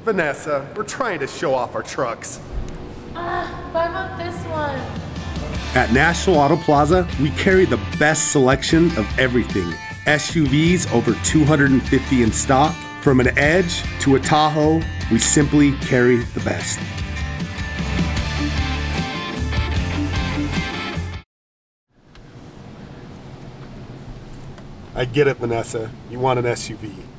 Vanessa, we're trying to show off our trucks. But I want this one. At National Auto Plaza, we carry the best selection of everything. SUVs over 250 in stock. From an Edge to a Tahoe, we simply carry the best. I get it, Vanessa. You want an SUV.